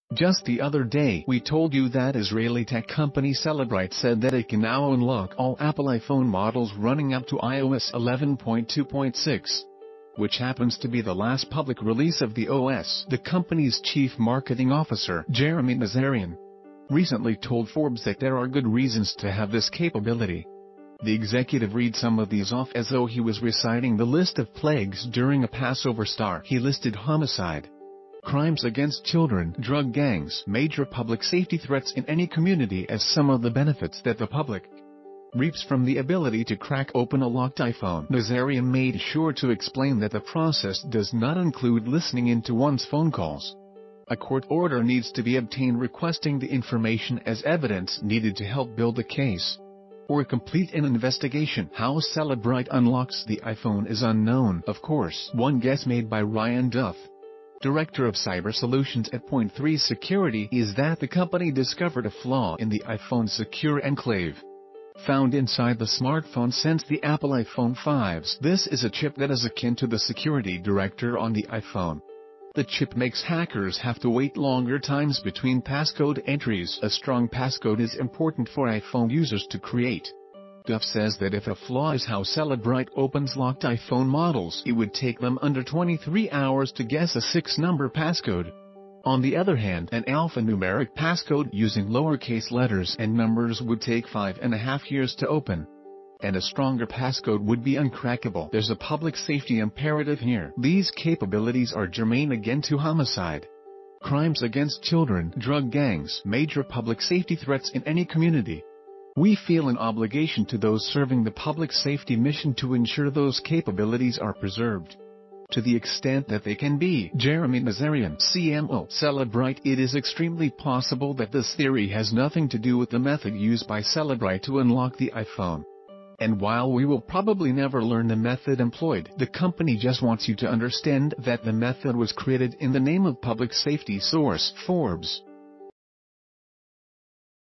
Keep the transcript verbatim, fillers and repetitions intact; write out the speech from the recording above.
Just the other day we told you that Israeli tech company Cellebrite said that it can now unlock all Apple iPhone models running up to i O S eleven point two point six. Which happens to be the last public release of the O S. The company's chief marketing officer, Jeremy Nazarian, recently told Forbes that there are good reasons to have this capability. The executive read some of these off as though he was reciting the list of plagues during a Passover star. He listed homicide, crimes against children, drug gangs, major public safety threats in any community as some of the benefits that the public reaps from the ability to crack open a locked iPhone. Nazarian made sure to explain that the process does not include listening into one's phone calls. A court order needs to be obtained requesting the information as evidence needed to help build a case or complete an investigation. How Cellebrite unlocks the iPhone is unknown, of course. One guess made by Ryan Duff, Director of Cyber Solutions at Point three Security, is that the company discovered a flaw in the iPhone Secure Enclave found inside the smartphone since the Apple iPhone fives. This is a chip that is akin to the security director on the iPhone. The chip makes hackers have to wait longer times between passcode entries. A strong passcode is important for iPhone users to create. Duff says that if a flaw is how Cellebrite opens locked iPhone models, it would take them under twenty-three hours to guess a six-number passcode. On the other hand, an alphanumeric passcode using lowercase letters and numbers would take five and a half years to open. And a stronger passcode would be uncrackable. There's a public safety imperative here. These capabilities are germane again to homicide, crimes against children, drug gangs, major public safety threats in any community. We feel an obligation to those serving the public safety mission to ensure those capabilities are preserved to the extent that they can be. Jeremy Nazarian, C M O, Cellebrite. It is extremely possible that this theory has nothing to do with the method used by Cellebrite to unlock the iPhone. And while we will probably never learn the method employed, the company just wants you to understand that the method was created in the name of public safety. Source: Forbes.